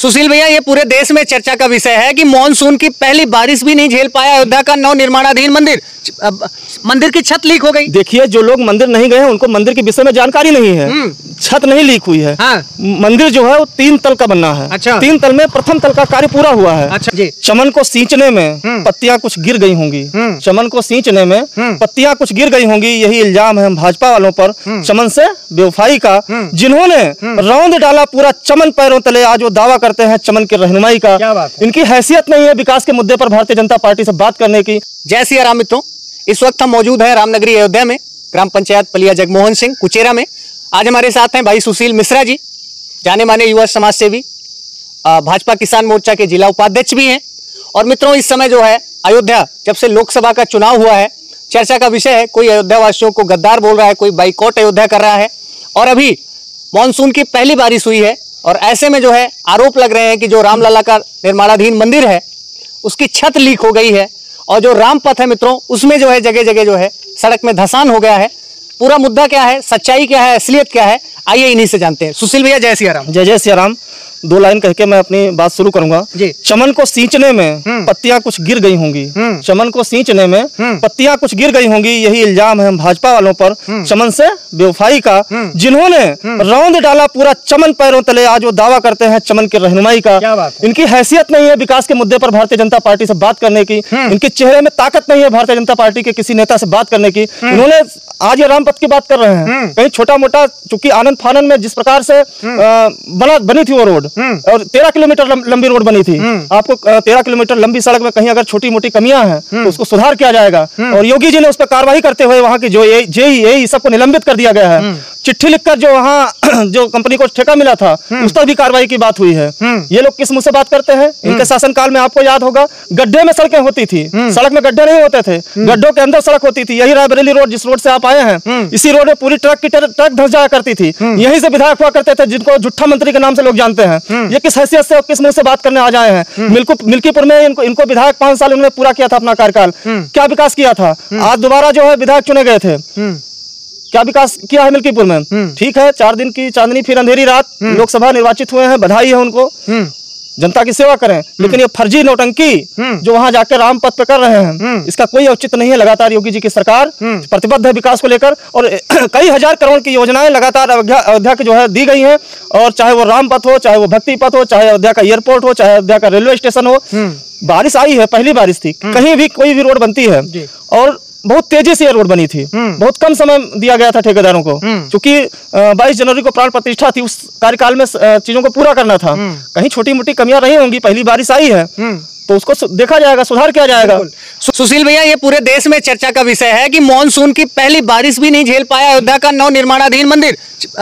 सुशील भैया, ये पूरे देश में चर्चा का विषय है कि मानसून की पहली बारिश भी नहीं झेल पाया अयोध्या का नव निर्माणाधीन मंदिर। मंदिर की छत लीक हो गई। देखिए, जो लोग मंदिर नहीं गए हैं उनको मंदिर के विषय में जानकारी नहीं है। छत नहीं लीक हुई है। हाँ। मंदिर जो है वो 3 तल का बनना है। अच्छा। 3 तल में प्रथम तल का कार्य पूरा हुआ है। अच्छा जी। चमन को सींचने में पत्तियां कुछ गिर गई होंगी। चमन को सींचने में पत्तियां कुछ गिर गई होंगी, यही इल्जाम है भाजपा वालों पर चमन से बेवफाई का, जिन्होंने रौंद डाला पूरा चमन पैरों तले। आज वो दावा करते हैं चमन की रहनुमाई का। इनकी हैसियत नहीं है विकास के मुद्दे पर भारतीय जनता पार्टी से बात करने की। जय सिया राम मित्रों, इस वक्त हम मौजूद हैं रामनगरी अयोध्या में, ग्राम पंचायत पलिया जगमोहन सिंह कुचेरा में। आज हमारे साथ हैं भाई सुशील मिश्रा जी, जाने माने युवा समाज सेवी, भाजपा किसान मोर्चा के जिला उपाध्यक्ष भी हैं। और मित्रों, इस समय जो है अयोध्या, जब से लोकसभा का चुनाव हुआ है, चर्चा का विषय है। कोई अयोध्या वासियों को गद्दार बोल रहा है, कोई बाइकॉट अयोध्या कर रहा है। और अभी मानसून की पहली बारिश हुई है और ऐसे में जो है आरोप लग रहे हैं कि जो रामलला का निर्माणाधीन मंदिर है उसकी छत लीक हो गई है। और जो रामपथ है मित्रों, उसमें जो है जगह जगह जो है सड़क में धंसान हो गया है। पूरा मुद्दा क्या है, सच्चाई क्या है, असलियत क्या है, आइए इन्हीं से जानते हैं। सुशील भैया, जय सिया राम। जय जय सिया राम। 2 लाइन कह के मैं अपनी बात शुरू करूंगा। चमन को सींचने में पत्तियां कुछ गिर गई होंगी। चमन को सींचने में पत्तियां कुछ गिर गई होंगी, यही इल्जाम है भाजपा वालों पर चमन से बेवफाई का, जिन्होंने रौंद डाला पूरा चमन पैरों तले। आज वो दावा करते हैं चमन की रहनुमाई का। इनकी हैसियत नहीं है विकास के मुद्दे पर भारतीय जनता पार्टी से बात करने की। इनके चेहरे में ताकत नहीं है भारतीय जनता पार्टी के किसी नेता से बात करने की। इन्होंने आज ये रामपथ की बात कर रहे हैं। कहीं छोटा मोटा, चूंकि आनंद फानन में जिस प्रकार से बनी थी वो रोड, और 13 किलोमीटर लंबी रोड बनी थी। आपको 13 किलोमीटर लंबी सड़क में कहीं अगर छोटी मोटी कमियां हैं तो उसको सुधार किया जाएगा। और योगी जी ने उस पर कार्रवाई करते हुए वहां की जो जेई सबको निलंबित कर दिया गया है। चिट्ठी लिखकर जो वहाँ जो कंपनी को ठेका मिला था उस पर भी कार्रवाई की बात हुई है। ये लोग किस मुंह से बात करते हैं? इनके शासनकाल में आपको याद होगा गड्ढे में सड़कें होती थी, सड़क में गड्ढे नहीं होते थे, गड्ढों के अंदर सड़क होती थी। यही रायबरेली रोड, जिस रोड से आप आए हैं, इसी रोड में पूरी ट्रक धंस जाया करती थी। यहीं से विधायक हुआ करते थे जिनको झूठा मंत्री के नाम से लोग जानते हैं। ये किस हैसियत से और किस मुंह से बात करने आ जाए हैं? मिल्कीपुर में इनको विधायक 5 साल उन्होंने पूरा किया था अपना कार्यकाल। क्या विकास किया था? आज दोबारा जो है विधायक चुने गए थे, क्या विकास किया है मिल्कीपुर में? ठीक है, 4 दिन की चांदनी फिर अंधेरी रात, लोकसभा निर्वाचित हुए हैं, बधाई है उनको, जनता की सेवा करें। लेकिन ये फर्जी नौटंकी जो वहां जाकर रामपथ पे कर रहे हैं, इसका कोई औचित्य नहीं है। लगातार योगी जी की सरकार प्रतिबद्ध है विकास को लेकर, और कई हजार करोड़ की योजनाएं लगातार अयोध्या की जो है दी गई हैं। और चाहे वो रामपथ हो, चाहे वो भक्ति पथ हो, चाहे अयोध्या का एयरपोर्ट हो, चाहे अयोध्या का रेलवे स्टेशन हो। बारिश आई है, पहली बारिश थी, कहीं भी कोई भी रोड बनती है और बहुत तेजी से ये रोड बनी थी। बहुत कम समय दिया गया था ठेकेदारों को, क्योंकि 22 जनवरी को प्राण प्रतिष्ठा थी। उस कार्यकाल में चीजों को पूरा करना था। कहीं छोटी मोटी कमियां रही होंगी, पहली बारिश आई है तो उसको देखा जाएगा, सुधार किया जाएगा। सुशील भैया, ये पूरे देश में चर्चा का विषय है कि मानसून की पहली बारिश भी नहीं झेल पाया अयोध्या का नव निर्माणाधीन मंदिर।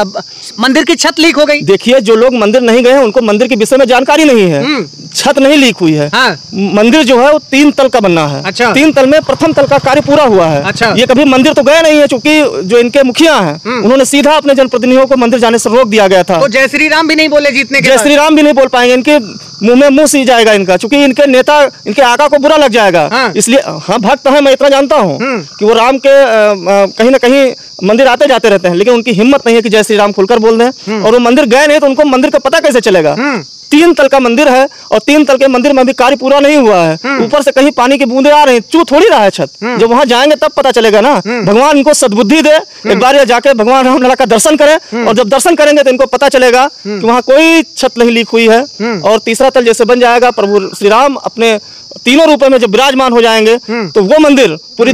मंदिर की छत लीक हो गई। देखिए, जो लोग मंदिर नहीं गए हैं उनको मंदिर के विषय में जानकारी नहीं है। छत नहीं लीक हुई है। हाँ। मंदिर जो है वो 3 तल का बनना है। अच्छा। 3 तल में प्रथम तल का कार्य पूरा हुआ है। अच्छा। ये कभी मंदिर तो गए नहीं है, चूंकि जो इनके मुखिया हैं उन्होंने सीधा अपने जनप्रतिनिधियों को मंदिर जाने से रोक दिया गया था। तो जय श्री राम भी नहीं बोले जीतने के जय श्री राम भी नहीं बोल पाएंगे। इनके मुंह में मुंह सी जाएगा इनका, चूंकि इनके नेता, इनके आका को बुरा लग जाएगा। हाँ। इसलिए हाँ, भक्त है, मैं इतना जानता हूँ कि वो राम के कहीं ना कहीं मंदिर आते जाते रहते हैं, लेकिन उनकी हिम्मत नहीं है कि जय श्री राम खुलकर बोल दें। और वो मंदिर गए नहीं तो उनको मंदिर का पता कैसे चलेगा? 3 तल का मंदिर है और 3 तल के मंदिर में अभी कार्य पूरा नहीं हुआ है। ऊपर से कहीं पानी की बूंदे आ रही हैं, चू थोड़ी रहा है छत। जब वहां जाएंगे तब पता चलेगा ना। भगवान इनको सद्बुद्धि दे, एक बार ये जाके भगवान रामलला का दर्शन करें, और जब दर्शन करेंगे तो इनको पता चलेगा कि वहां कोई छत नहीं लीक हुई है। और तीसरा तल जैसे बन जाएगा, प्रभु श्री राम अपने तीनों रूपों में जब विराजमान हो जाएंगे तो वो मंदिर पूरी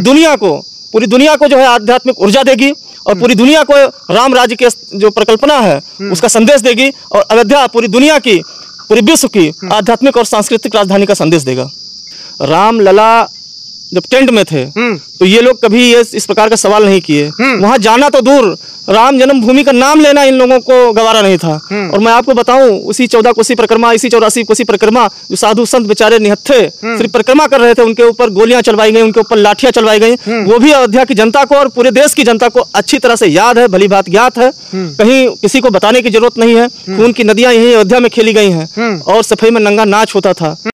दुनिया को जो है आध्यात्मिक ऊर्जा देगी और पूरी दुनिया को राम राज्य की जो परिकल्पना है उसका संदेश देगी। और अयोध्या पूरी दुनिया की, पूरी विश्व की आध्यात्मिक और सांस्कृतिक राजधानी का संदेश देगा। रामलला जब टेंट में थे तो ये लोग कभी ये इस प्रकार का सवाल नहीं किए। वहां जाना तो दूर, राम जन्मभूमि का नाम लेना इन लोगों को गवारा नहीं था। और मैं आपको बताऊं, उसी 14 कोसी परिक्रमा, इसी 84 कोसी परिक्रमा, जो साधु संत बेचारे निहत्थे सिर्फ परिक्रमा कर रहे थे, उनके ऊपर गोलियां चलवाई गई, उनके ऊपर लाठियां चलवाई गई। वो भी अयोध्या की जनता को और पूरे देश की जनता को अच्छी तरह से याद है, भली बात ज्ञात है। कहीं किसी को बताने की जरूरत नहीं है। खून की नदियां यही अयोध्या में खेली गई हैं और सफाई में नंगा नाच होता था।